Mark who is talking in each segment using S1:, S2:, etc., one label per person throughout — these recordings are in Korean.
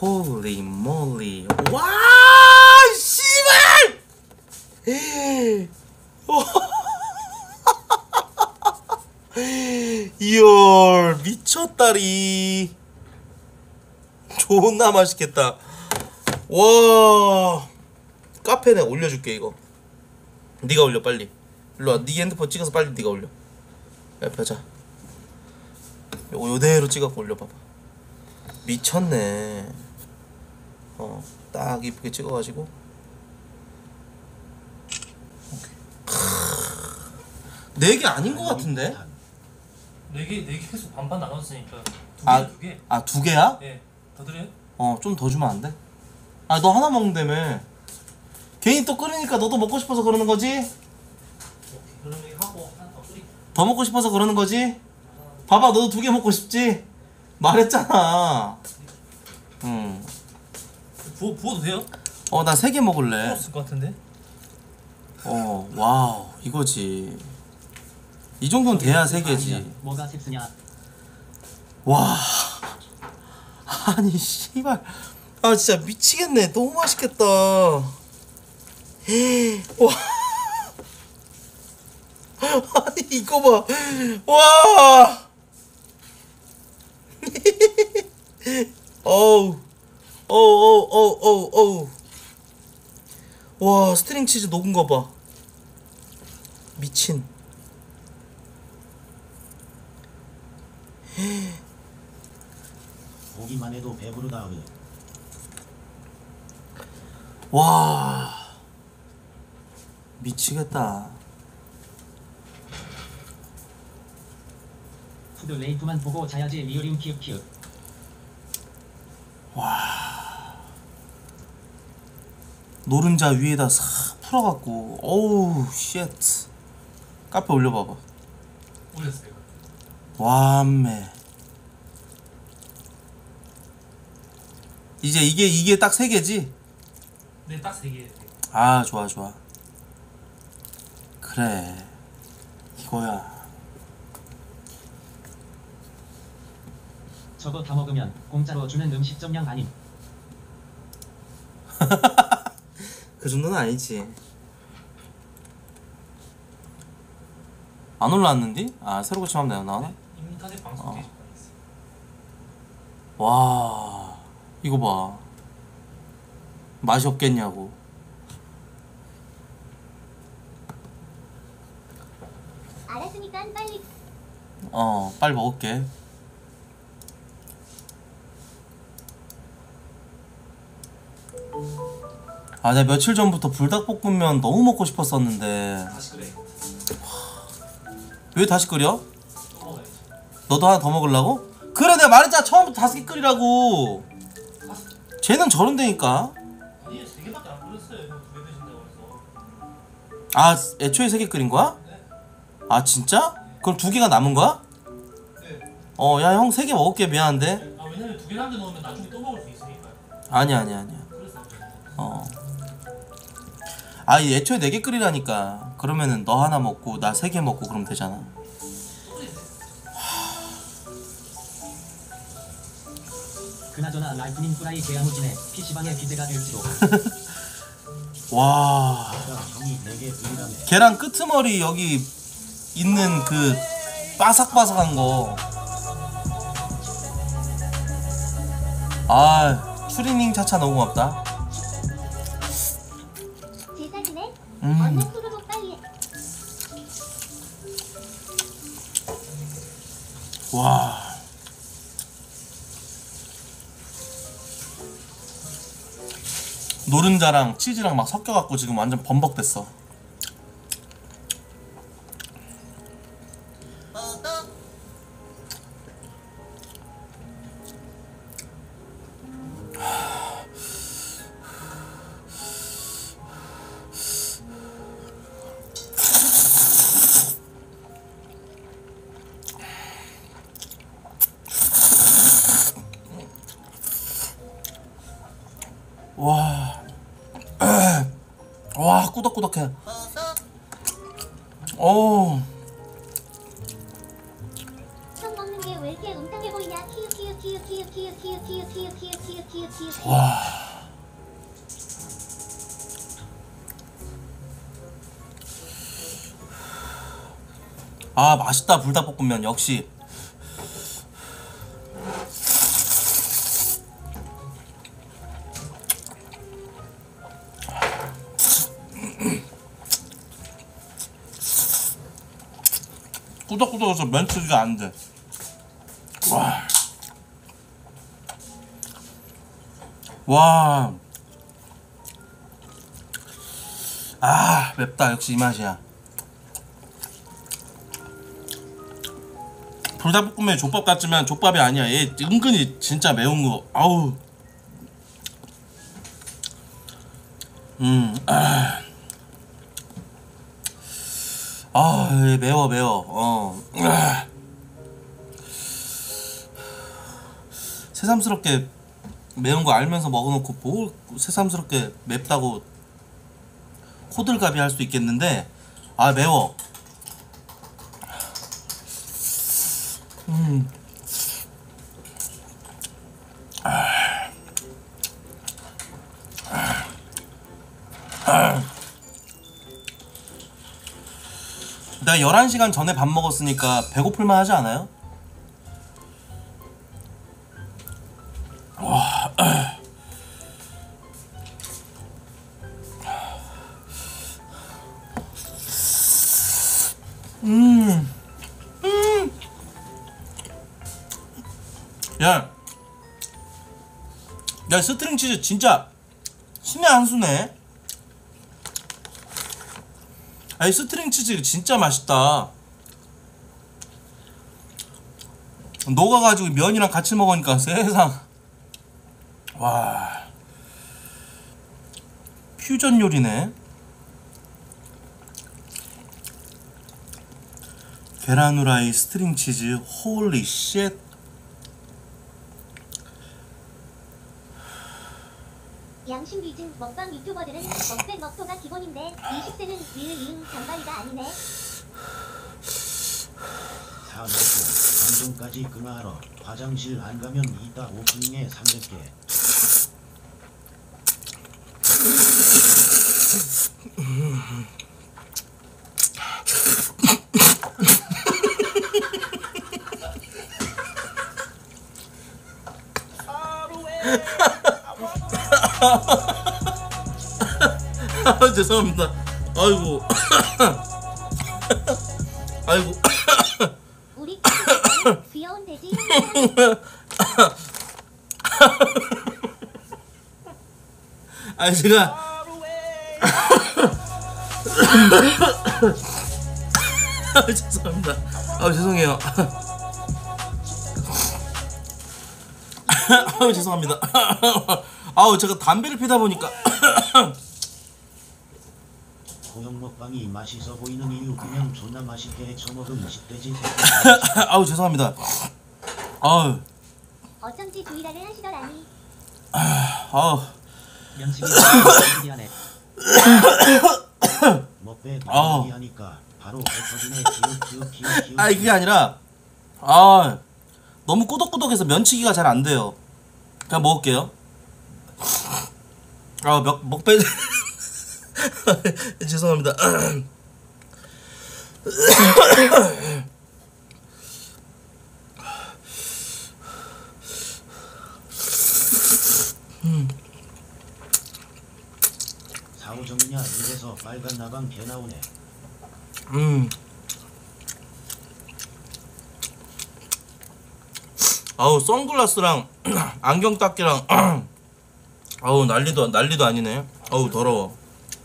S1: 홀리 몰리. 와 씨발. 이얼 미쳤다리. 존나 맛있겠다. 와 카페에 올려줄게. 이거 네가 올려 빨리. 일로와. 네 핸드폰 찍어서 빨리 네가 올려. 야 보자. 요거 요대로 찍어서 올려봐봐. 미쳤네. 딱 이쁘게 찍어가지고. 네 개 아닌 것 같은데?
S2: 네 개에서 반반 나눴으니까 두 개.
S1: 아, 두 개야?
S2: 네. 더 드려요?
S1: 좀 더 주면 안 돼? 아, 너 하나 먹는다며. 괜히 또 끓이니까 너도 먹고 싶어서 그러는 거지?
S2: 오케이. 그럼 이거 하고 하나 더 끓일게.
S1: 더 먹고 싶어서 그러는 거지? 봐봐, 너도 두 개 먹고 싶지? 말했잖아.
S2: 부어도 돼요?
S1: 나 세 개 먹을래.
S2: 부었을 것 같은데?
S1: 와우, 이거지. 이 정도는 돼야 세 개지.
S3: 뭐가 tip스냐?
S1: 와. 아니, 씨발. 아, 진짜 미치겠네. 너무 맛있겠다. 와. 아니, 이거 봐. 와. 어우. 어우. 와, 스트링 치즈 녹은 거 봐. 미친.
S3: 보기만 해도 배부르다.
S1: 와. 미치겠다.
S3: 푸드 레이프만 보고 자야지. 리얼임 키읔키읔.
S1: 와. 노른자 위에다 싹 풀어갖고. 어우 쉣. 카페 올려봐봐.
S2: 올렸어요.
S1: 완매. 이제 이게 딱 세 개지?
S2: 네, 딱 3개.
S1: 아, 좋아. 그래. 이거야.
S3: 저거 다 먹으면 공짜로 주는 음식점량 아님.
S1: 그 정도는 아니지. 안 올라왔는데? 아, 새로 고침하면 내가 나오나?
S2: 네, 인터넷 방송 게시판에 있어요.
S1: 와, 이거 봐. 맛이 없겠냐고.
S4: 알았으니까 빨리.
S1: 빨리 먹을게. 아, 내가 며칠 전부터 불닭볶음면 너무 먹고 싶었었는데.
S2: 다시 그래.
S1: 왜 다시 끓여?
S2: 또 먹어야지.
S1: 너도 하나 더 먹으려고? 그래, 내가 말했잖아. 처음부터 5개 끓이라고. 쟤는 저런데니까.
S2: 아니, 3개밖에 안 끓였어요. 형 2개 드신다고 해서.
S1: 아, 애초에 3개 끓인 거야?
S2: 네.
S1: 아, 진짜? 그럼 2개가 남은 거야?
S2: 네.
S1: 야, 형 3개 먹을게. 미안한데.
S2: 아, 왜냐면 2개 남겨 놓으면 나중에 또 먹을 수 있으니까요.
S1: 아니야.
S2: 그래서
S1: 이 애초에 4개 끓이라니까. 그러면은 너 하나 먹고 나 3개 먹고 그러면 되잖아.
S3: 그나저나 라이프님 후라이 개야무지네. PC방에 기재가 될지도.
S1: 와.
S3: 형이 4개 드리라며.
S1: 계란 끄트머리 여기 있는 그 바삭바삭한 거. 아, 추리닝 차차 너무 고맙다.
S4: 제사지네. 얼른 후루룩 빨리.
S1: 와. 노른자랑 치즈랑 막 섞여갖고 지금 완전 범벅됐어. 와. 와, 꾸덕꾸덕해.
S4: 형 먹는 게 왜 이렇게 이렇게 음탕해 보이냐? 키읔 키읔 키읔 키읔 키읔 키읔 키읔 키읔 키읔 키읔 키읔 키읔.
S1: 와. 아 맛있다 불닭볶음면 역시. 꾸덕꾸덕해서 면치기가 안 돼. 와. 와. 아 맵다 역시 이 맛이야. 불닭볶음면이 족밥 같지만 족밥이 아니야. 얘 은근히 진짜 매운 거. 아우. 얘 매워 매워. 새삼스럽게 매운 거 알면서 먹어놓고 뭘 새삼스럽게 맵다고 호들갑이 할 수 있겠는데 아 매워. 내가 11시간 전에 밥 먹었으니까 배고플만 하지 않아요? 야 스트링 치즈 진짜 신의 한 수네. 아니 스트링 치즈 진짜 맛있다. 녹아가지고 면이랑 같이 먹으니까 세상. 와 퓨전 요리네. 계란 후라이 스트링 치즈 홀리 쉣.
S4: 양심 위증 먹방 유튜버들은 먹백 먹토가 기본인데 20대는 리을 잔바리가 아니네.
S5: 사먹고 방송까지 끊어하러 화장실 안 가면 이따 오프닝에 300개.
S1: 죄송합니다. 아이고. 아이고.
S4: 우리 귀여운 돼지.
S1: 아니 제가 죄송합니다. 죄송해요. 죄송합니다. 제가 담배를 피다 보니까
S5: 고형 먹방이 맛있어 보이는 이유 그냥 존나 맛있게 해쳐먹은 10대지.
S1: 죄송합니다.
S4: 어쩐지 주의라를 하시더라니.
S3: 면치기 미안해.
S5: 먹배
S1: 아우.
S5: 얘기하니까 바로 뱉어지네. 키읔.
S1: 그게 아니라 너무 꾸덕꾸덕해서 면치기가 잘 안 돼요. 그냥 먹을게요. 먹배 죄송합니다.
S5: 사오정이냐 이래서 빨간 나방 개 나오네.
S1: 선글라스랑 안경 닦기랑 난리도 아니네. 더러워.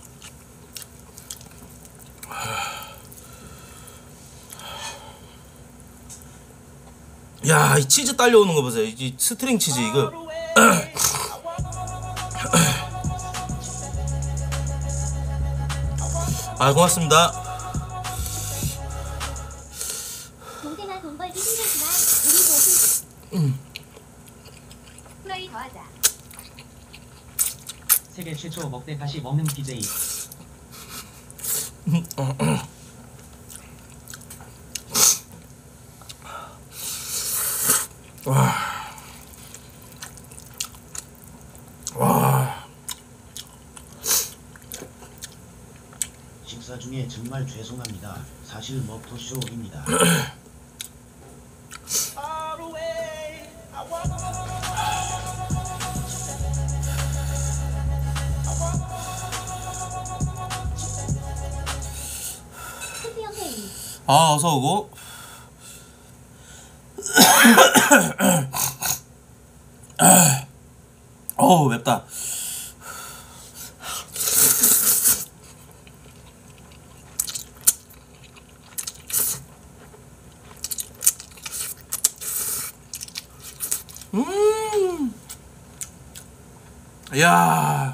S1: 야, 이 치즈 딸려오는 거 보세요. 이 스트링 치즈 이거. 고맙습니다.
S4: 동생아 돈 벌기 힘들지만 우리도 플레이 더하자.
S3: 세계 최초 먹대 다시 먹는 BJ.
S1: 와. 와.
S5: 식사 중에 정말 죄송합니다. 사실 먹토쇼입니다.
S4: 크스형 회의.
S1: 아, 어서 오고. 어우, 맵다. 야,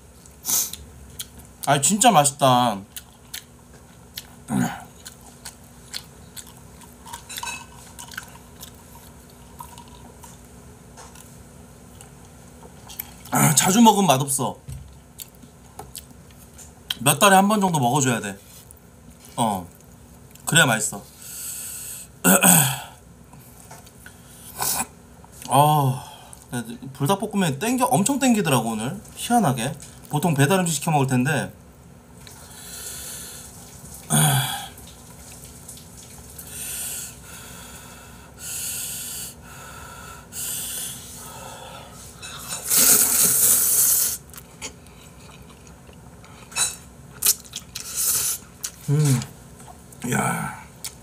S1: 아 진짜 맛있다. 자주 먹으면 맛없어. 몇 달에 한 번 정도 먹어줘야 돼. 그래야 맛있어. 불닭볶음면 엄청 땡기더라고 오늘. 희한하게. 보통 배달 음식 시켜 먹을 텐데. 야.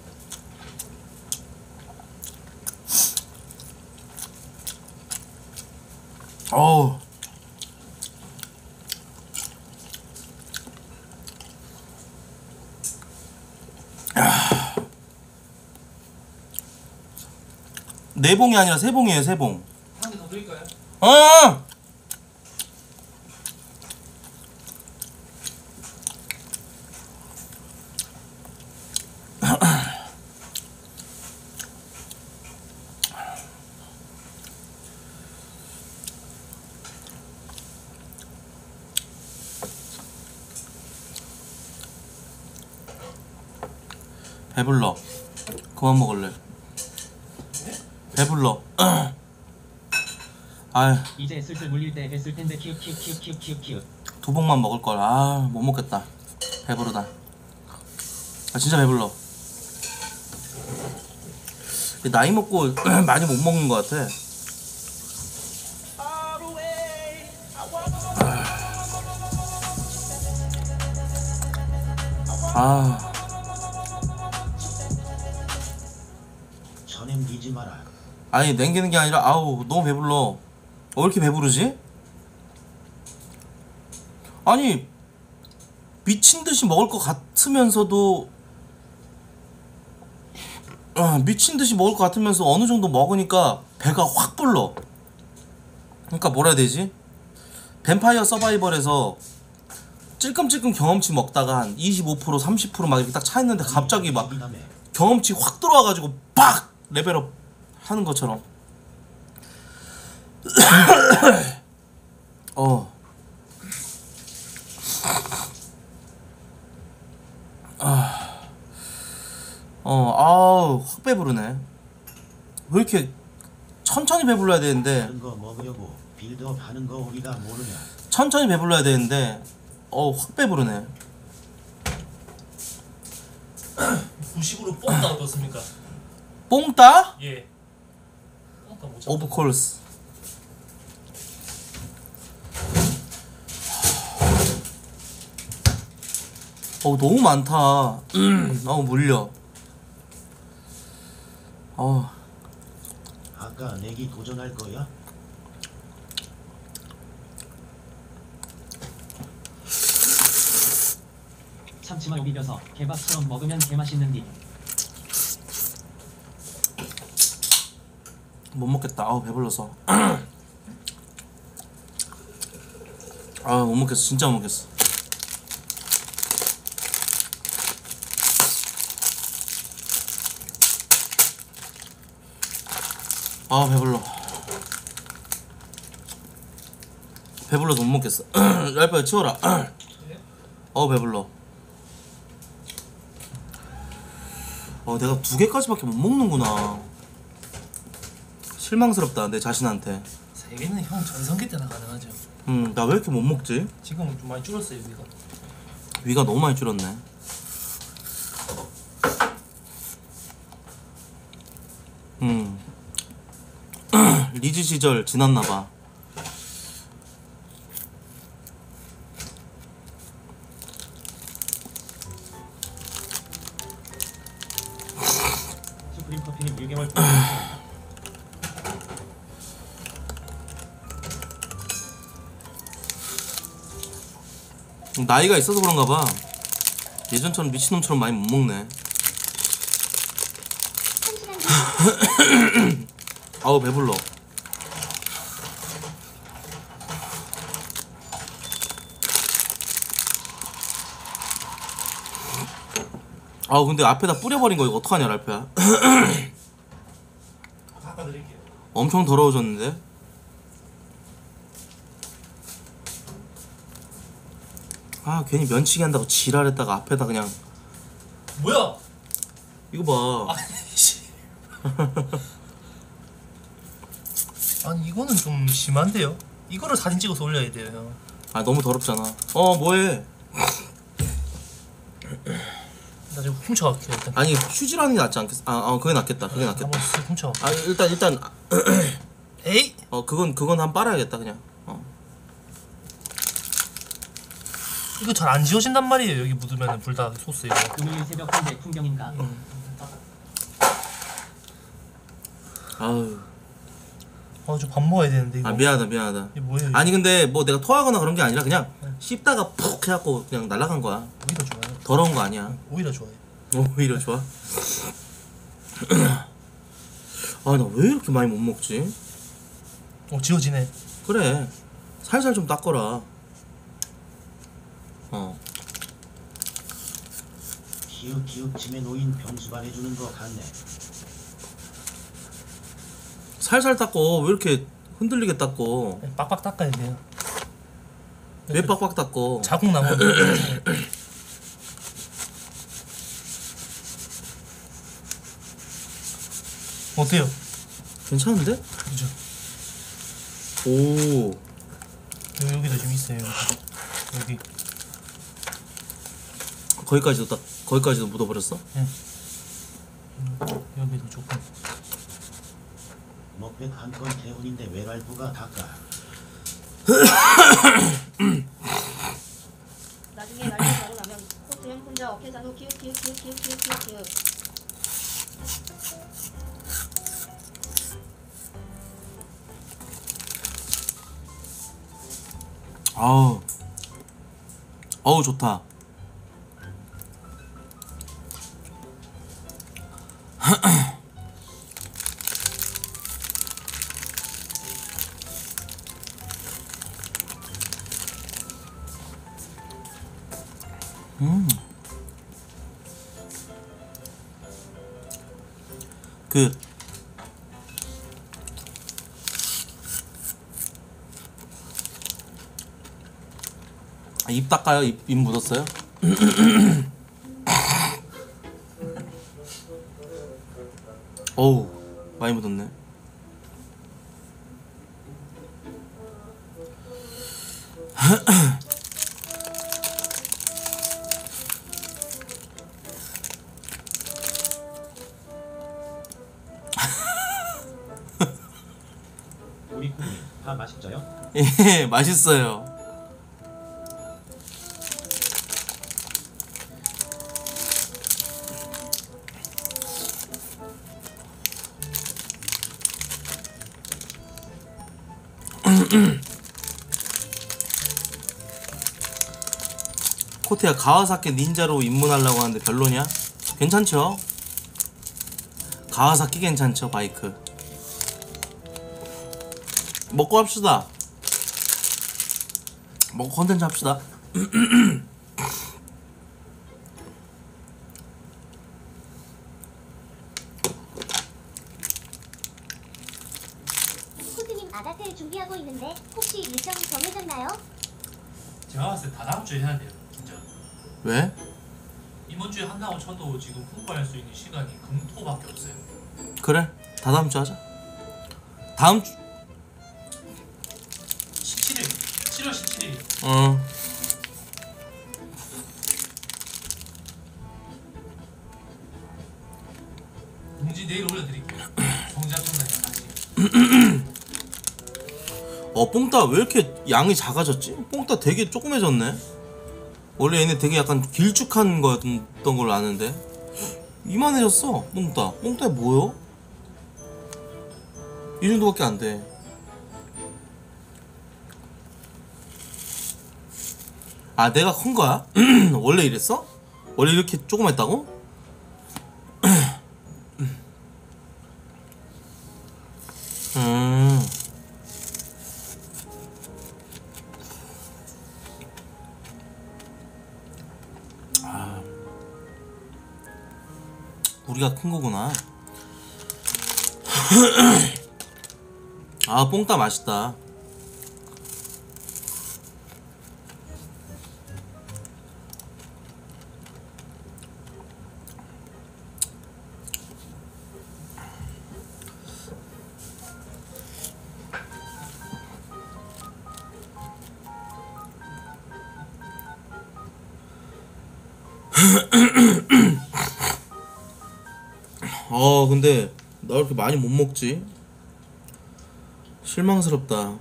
S1: 어우. 네 봉이 아니라 세 봉이에요, 세 봉.
S2: 한 개 더 드릴까요?
S1: 어! 배불러. 그만 먹을래. 배불러. 아휴,
S3: 이제 슬슬 물릴 때 됐을 텐데 키읔.
S1: 두 봉만 먹을 걸. 아, 못 먹겠다. 배부르다. 아, 진짜 배불러. 나이 먹고 많이 못 먹는 것 같아. 아.
S5: 전염기지 마라.
S1: 아니 냉기는 게 아니라 아우 너무 배불러. 왜 이렇게 배부르지? 아니 미친듯이 먹을 것 같으면서도 미친듯이 먹을 것 같으면서 어느 정도 먹으니까 배가 확 불러. 그러니까 뭐라 해야 되지? 뱀파이어 서바이벌에서 찔끔찔끔 경험치 먹다가 한 25% 30% 막 이렇게 딱 차있는데 갑자기 막 경험치 확 들어와가지고 빡! 레벨업 하는 것처럼. 아우 확 배부르네. 왜 이렇게 천천히 배불러야 되는데
S5: 다른 거 먹으려고 빌드업 하는 거 우리가 모르냐.
S1: 천천히 배불러야 되는데 확 배부르네.
S2: 부식으로 뽕따 어떻습니까?
S1: 뽕따?
S2: 예. 뽕따 못
S1: 오브 콜스. 너무 많다. 너무 물려.
S5: 아까 내기 도전할 거야?
S3: 참치마요 비벼서 개밥처럼 먹으면 개맛있는디.
S1: 못 먹겠다. 배불러서. 못 먹겠어. 진짜 못 먹겠어. 배불러. 배불러서 못 먹겠어. 랄파야 치워라. 배불러. 내가 2개까지밖에 못 먹는구나. 실망스럽다 내 자신한테.
S2: 3개는 형 전성기 때나 가능하죠.
S1: 나 왜 이렇게 못 먹지?
S2: 지금은 좀 많이 줄었어요 위가.
S1: 위가 너무 많이 줄었네. 리즈 시절 지났나봐.
S3: 슈프림 커피님 1개월
S1: 나이가 있어서 그런가봐. 예전처럼 미친놈처럼 많이 못 먹네. 아우 배불러. 아 근데 앞에다 뿌려버린 거 이거 어떡하냐 랄프야.
S2: 닦아드릴게요.
S1: 엄청 더러워졌는데. 아 괜히 면치기 한다고 지랄했다가 앞에다 그냥.
S2: 뭐야?
S1: 이거 봐.
S2: 아이씨. 아니 이거는 좀 심한데요? 이거를 사진 찍어서 올려야 돼요 형.
S1: 아 너무 더럽잖아. 뭐해.
S2: 나 지금 훔쳐갈게요 일단.
S1: 아니 휴지라는 게 낫지 않겠어? 그게 낫겠다. 그게 낫겠다.
S2: 한번 쓱 훔쳐.
S1: 아 일단
S2: 에이!
S1: 그건 한 빨아야겠다 그냥.
S2: 이거 잘 안 지워진단 말이에요. 여기 묻으면 불닭 소스 이거.
S3: 금요일 새벽 홍대 풍경인가?
S1: 아우.
S2: 저 밥 먹어야 되는데 이거.
S1: 미안하다.
S2: 이게 뭐예요? 이거?
S1: 아니 근데 뭐 내가 토하거나 그런 게 아니라 그냥 씹다가 푹 해갖고 그냥 날아간 거야.
S2: 오히려 좋아요.
S1: 더러운 거 아니야.
S2: 오히려 좋아요.
S1: 오히려 좋아. 아 나 왜 이렇게 많이 못 먹지?
S2: 지워지네.
S1: 그래 살살 좀 닦거라.
S5: 기웃기웃 침에 놓인 병수발 해주는 거 같네.
S1: 살살 닦고 왜 이렇게 흔들리게 닦고.
S2: 빡빡 닦아야 돼요.
S1: 왜 빡빡 닦고.
S2: 자국 나면 어때요?
S1: 괜찮은데?
S2: 그죠?
S1: 오.
S2: 여기도 좀 있어요. 여기.
S1: 거기까지도 묻어버렸어?
S2: 여기도 조금.
S5: 먹백 한 건 태훈인데 왜 랄프가 닦아?
S6: 나중에 말도 자고 나면 코트형 혼자 어깨산후 키읔.
S1: 어우 좋다. 그 입 닦아요? 입 묻었어요? 어우 많이 묻었네.
S3: 우리 국민 다 맛있죠요?
S1: 예 맛있어요. 코트야 가와사키 닌자로 입문하려고 하는데 별로냐? 괜찮죠? 가와사키 괜찮죠 바이크. 먹고 합시다. 먹고 컨텐츠 합시다.
S4: 코트님 아다텔 준비하고 있는데 혹시 일정 정해졌나요?
S2: 제가 봤을 때 다 다음 주에 해야 돼요. 진짜.
S1: 왜?
S2: 이번 주에 한다고 쳐도 지금 풍부할 수 있는 시간이 금토밖에 없어요.
S1: 그래 다 다음 주 하자. 다음 주
S2: 17일 7월 17일 공지 내일 올려드릴게요. 정작 끝나요 같이.
S1: 뽕따 왜 이렇게 양이 작아졌지? 뽕따 되게 조그매졌네. 원래 얘네 되게 약간 길쭉한 거였던 걸로 아는데 이만해졌어. 뽕따 뭐요? 이 정도밖에 안 돼. 아 내가 큰 거야? 원래 이랬어? 원래 이렇게 조그맸다고? 우리가 큰 거구나. 아 뽕따 맛있다. 근데 나 왜 이렇게 많이 못 먹지? 실망스럽다.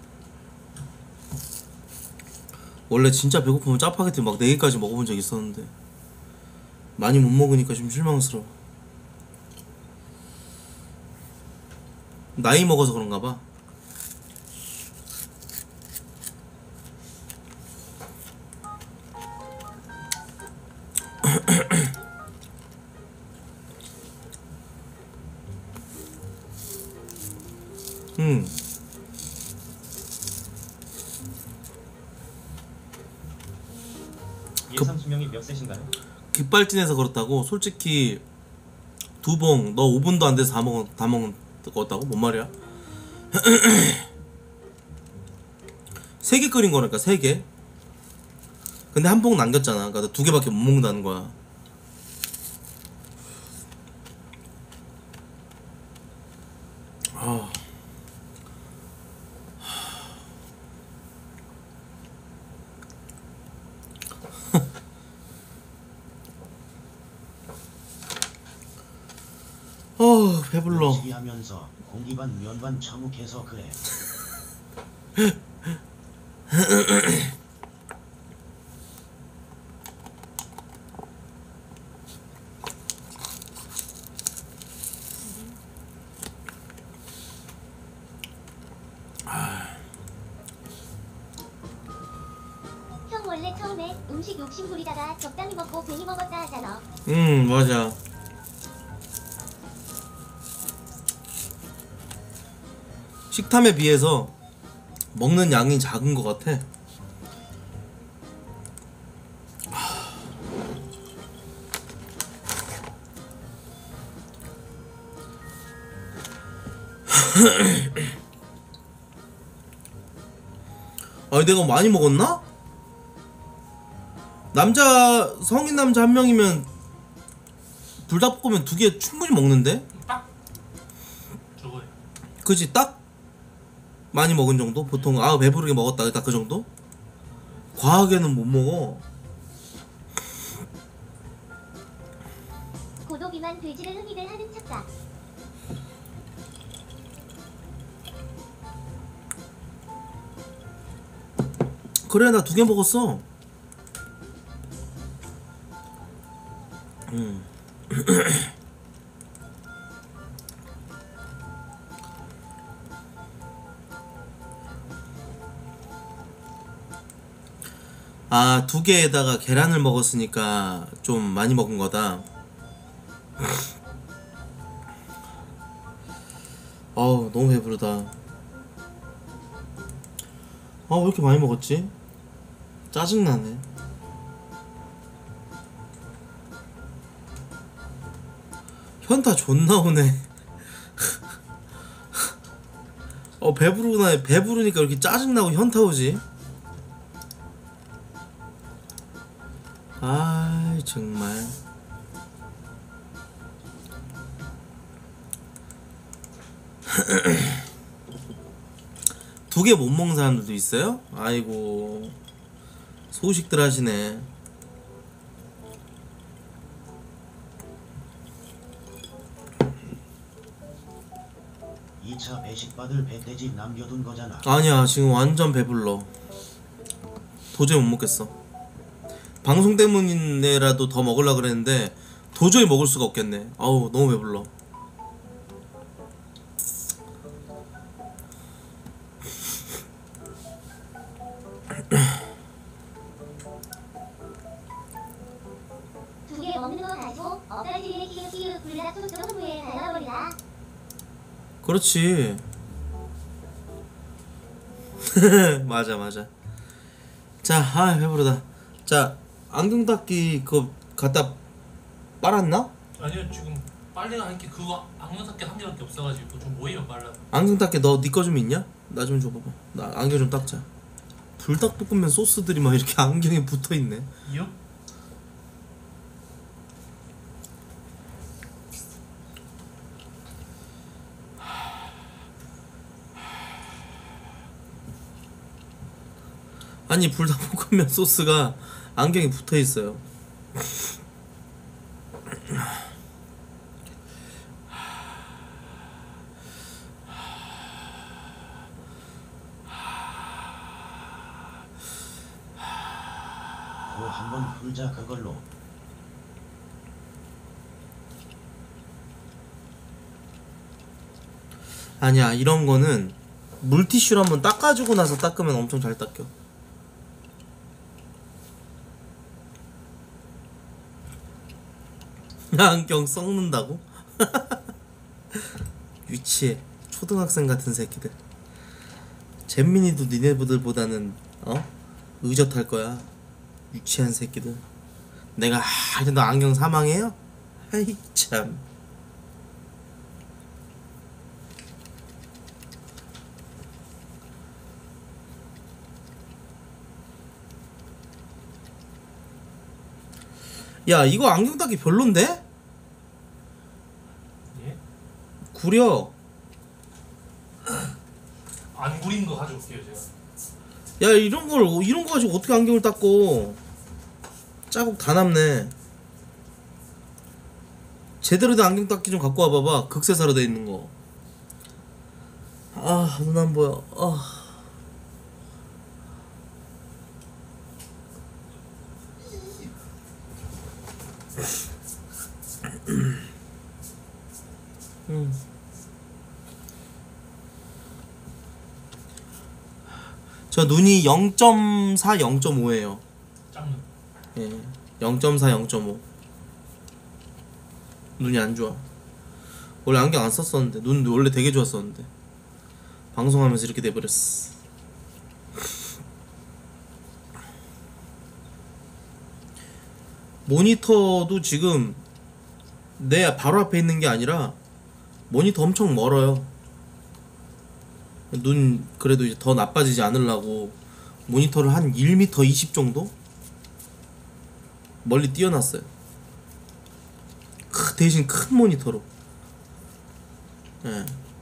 S1: 원래 진짜 배고프면 짜파게티 막 4개까지 먹어본 적 있었는데 많이 못 먹으니까 좀 실망스러워. 나이 먹어서 그런가 봐.
S3: 예상 수명이 몇 세신가요?
S1: 깃발진해서 그렇다고. 솔직히 두봉 너 5분도 안 돼서 다 먹었다고? 뭔 말이야? 3개 끓인 거니까 3개. 근데 한 봉 남겼잖아. 그러니까 2개밖에 못 먹는다는 거야. 배불러.
S5: 하면서 공기반 면반 참혹해서 그래.
S4: 형 원래 처음에 음식 욕심 부리다가 적당히 먹고 괜히 먹었다 하잖아.
S1: 맞아. 식탐에 비해서 먹는 양이 작은 것 같아. 아니 내가 많이 먹었나? 성인 남자 한 명이면 불닭볶음면 2개 충분히 먹는데?
S2: 저거요.
S1: 그치 딱 많이 먹은 정도? 보통 배부르게 먹었다 딱 그 정도? 과하게는 못 먹어.
S4: 고도비만 돼지를 흔히들 하는 착각.
S1: 그래 나 2개 먹었어. 아 2개에다가 계란을 먹었으니까 좀 많이 먹은 거다. 너무 배부르다. 왜 이렇게 많이 먹었지? 짜증나네. 현타 존나 오네. 배부르니까 이렇게 짜증나고 현타 오지? 아이 정말. 두 개 못 먹는 사람들도 있어요? 아이고 소식들 하시네.
S5: 2차 배식 받을 배돼지 남겨둔 거잖아.
S1: 아니야 지금 완전 배불러. 도저히 못 먹겠어. 방송 때문이라도 더 먹으려 그랬는데 도저히 먹을 수가 없겠네. 아우 너무 배불러.
S4: 두 개 먹는 거 가지고 엇갈지에 키읔키읔 불닭 소스 후에 갈라버리라.
S1: 그렇지. 맞아 맞아. 자, 아 배부르다. 자, 안경 닦기 그거 갖다 빨았나?
S2: 아니요 지금 빨래가 한 개 그거 악마삭개 한 개밖에 없어가지고 좀 모이면 빨라.
S1: 안경 닦기 너 네 거 좀 있냐? 나 좀 줘봐봐. 나 안경 좀 닦자. 불닭볶음면 소스들이 막 이렇게 안경에 붙어 있네.
S2: 이요?
S1: 아니 불닭볶음면 소스가 안경에 붙어 있어요.
S5: 코 한번 풀자 그걸로.
S1: 아니야 이런 거는 물티슈로 한번 닦아주고 나서 닦으면 엄청 잘 닦여. 안경 썩는다고? 유치해. 초등학생 같은 새끼들. 잼민이도 니네들보다는 의젓할 거야. 유치한 새끼들. 내가 이제 너 안경 사망해요? 아이 참. 야 이거 안경 닦기 별론데?
S2: 예?
S1: 구려.
S2: 안 구린 거 가져올게요 제가.
S1: 야 이런 거 가지고 어떻게 안경을 닦고. 자국 다 남네. 제대로 된 안경 닦기 좀 갖고 와봐봐. 극세사로 돼 있는 거. 아 눈 안 보여. 아. 저 눈이 0.4, 0.5예요.
S2: 짱는.
S1: 예, 0.4, 0.5. 눈이 안 좋아. 원래 안경 안 썼었는데 눈 원래 되게 좋았었는데 방송하면서 이렇게 돼버렸어. 모니터도 지금 내 바로 앞에 있는 게 아니라 모니터 엄청 멀어요. 눈 그래도 이제 더 나빠지지 않으려고 모니터를 한 1m 20 정도 멀리 띄워놨어요. 대신 큰 모니터로. 예.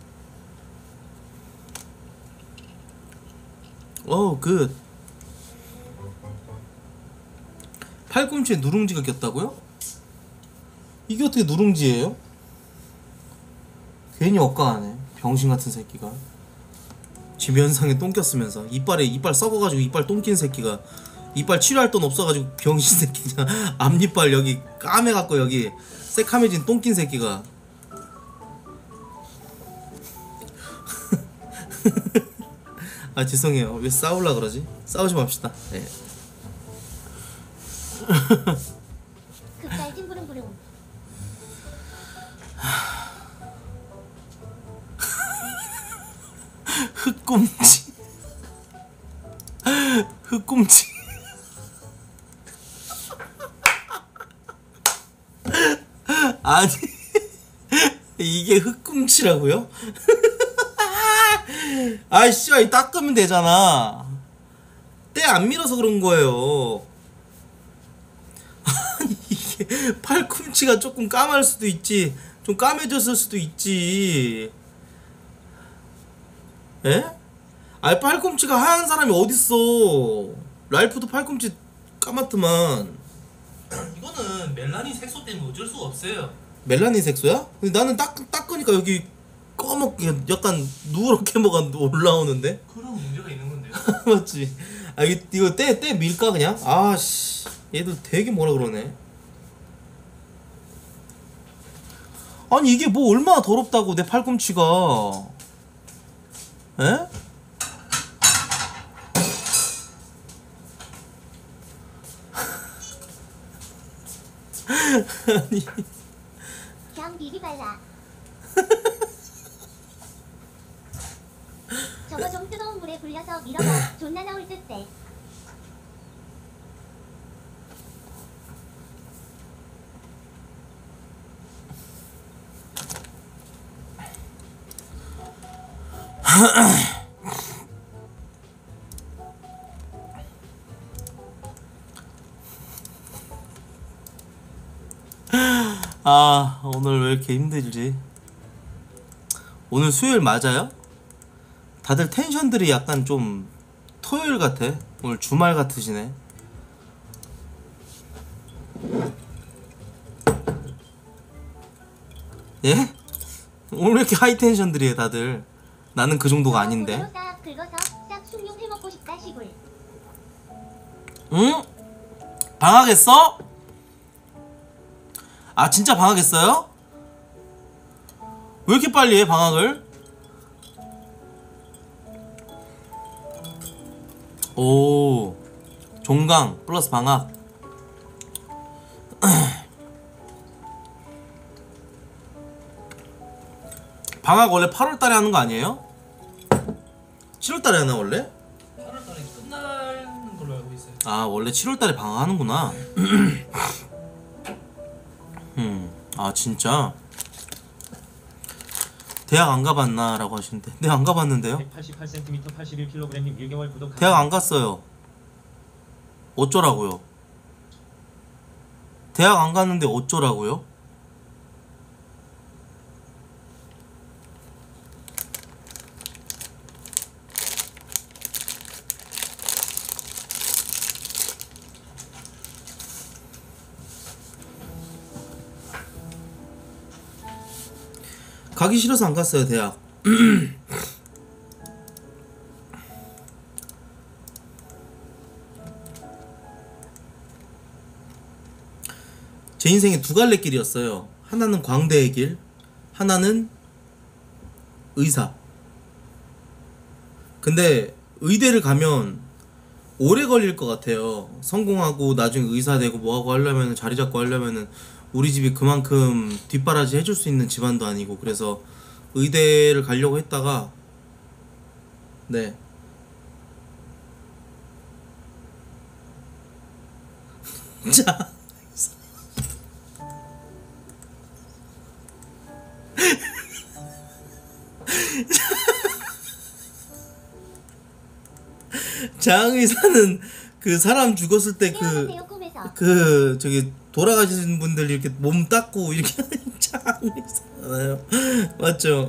S1: 굿. 팔꿈치에 누룽지가 꼈다고요? 이게 어떻게 누룽지예요? 괜히 억까하네. 병신 같은 새끼가. 지면상에 똥 꼈으면서 이빨 썩어가지고 이빨 똥 낀 새끼가 이빨 치료할 돈 없어가지고 병신 새끼냐. 앞니빨 여기 까매갖고 여기 새카매진 똥 낀 새끼가. 아 죄송해요. 왜 싸울라 그러지? 싸우지 맙시다. 예.
S4: 급발진 부릉부릉.
S1: 흑꿈치. 흑꿈치. 아니 이게 흑꿈치라고요? 아이씨 닦으면 되잖아. 때 안 밀어서 그런 거예요. 아니 이게 팔꿈치가 조금 까말 수도 있지, 좀 까매졌을 수도 있지. 에? 아니 팔꿈치가 하얀 사람이 어딨어. 랄프도 팔꿈치 까맣더만.
S2: 이거는 멜라닌 색소 때문에 어쩔 수가 없어요.
S1: 멜라닌 색소야? 근데 나는 닦으니까 여기 꺼먹게 약간 누렇게 뭐가 올라오는데?
S2: 그런 문제가 있는 건데요.
S1: 맞지? 아 이거 때 밀까 그냥? 아씨 얘들 되게 뭐라 그러네. 아니 이게 뭐 얼마나 더럽다고 내 팔꿈치가. 에? 아니
S4: 그냥 비비발라. 저거 좀 뜨거운 물에 불려서 밀어봐. 존나 나올 듯세.
S1: 아 오늘 왜 이렇게 힘들지? 오늘 수요일 맞아요? 다들 텐션들이 약간 좀 토요일 같아. 오늘 주말 같으시네. 예? 오늘 왜 이렇게 하이 텐션들이에요 다들. 나는 그 정도가 아닌데.
S4: 고로로 싹 긁어서 싹 숭늉 해먹고 싶다 시골.
S1: 응? 방학했어? 아 진짜 방학했어요? 왜 이렇게 빨리 해 방학을? 오 종강 플러스 방학. 방학 원래 8월달에 하는 거 아니에요? 7월달에 하나 원래?
S2: 8월달에 끝나는 걸로 알고 있어요.
S1: 아 원래 7월달에 방학하는구나. 아 진짜 대학 안 가봤나 라고 하시는데 네 안 가봤는데요.
S3: 188cm 81kg님 1개월 구독.
S1: 대학 안 갔어요. 어쩌라고요? 대학 안 갔는데 어쩌라고요? 가기 싫어서 안 갔어요 대학. 제 인생에 두 갈래 길이었어요. 하나는 광대의 길, 하나는 의사. 근데 의대를 가면 오래 걸릴 것 같아요. 성공하고 나중에 의사 되고 뭐하고 하려면 자리 잡고 하려면은 우리 집이 그만큼 뒷바라지 해줄 수 있는 집안도 아니고 그래서 의대를 가려고 했다가 네 자 장의사는 그 사람 죽었을 때
S4: 태어나세요 꿈에서.
S1: 저기 돌아가신 분들 이렇게 몸 닦고 이렇게 장의사잖아요. 맞죠?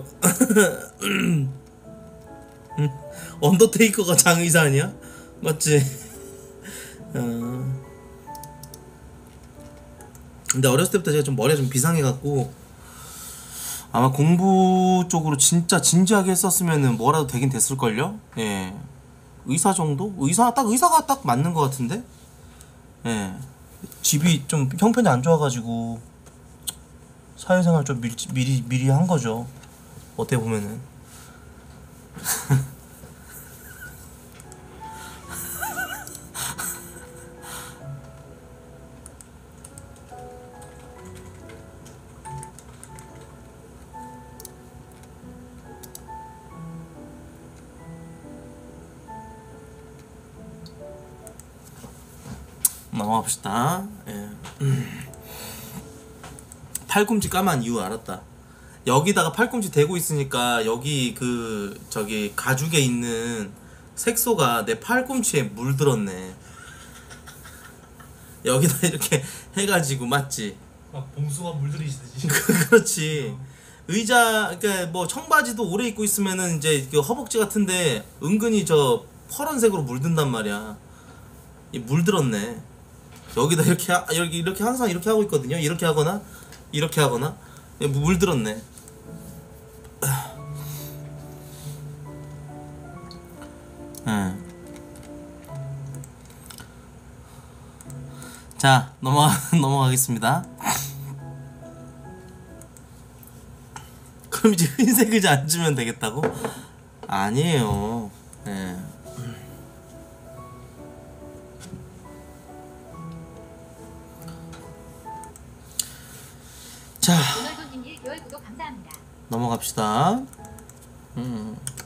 S1: 언더테이커가 장의사 아니야? 맞지? 근데 어렸을 때부터 제가 좀 머리가 좀 비상해갖고 아마 공부 쪽으로 진짜 진지하게 했었으면은 뭐라도 되긴 됐을걸요? 예. 의사 정도? 의사가 딱 맞는 것 같은데? 예. 집이 좀 형편이 안 좋아가지고 사회생활 좀 미리 한 거죠. 어떻게 보면은. 넘어갑시다. 예. 팔꿈치 까만 이유 알았다. 여기다가 팔꿈치 대고 있으니까 여기 그 저기 가죽에 있는 색소가 내 팔꿈치에 물들었네. 여기다 이렇게 해가지고 맞지?
S2: 막 봉수가 물들이시듯이.
S1: 그렇지. 의자 그러니까 뭐 청바지도 오래 입고 있으면은 이제 그 허벅지 같은데 은근히 저 파란색으로 물든단 말이야. 이 물들었네. 여기다 이렇게 여기 이렇게 항상 이렇게 하고 있거든요. 이렇게 하거나 물들었네. 자 넘어가겠습니다. 그럼 이제 흰색 의자 앉으면 되겠다고? 아니에요. 네. 자
S7: 오늘도 님일 개월 구독 감사합니다.
S1: 넘어갑시다.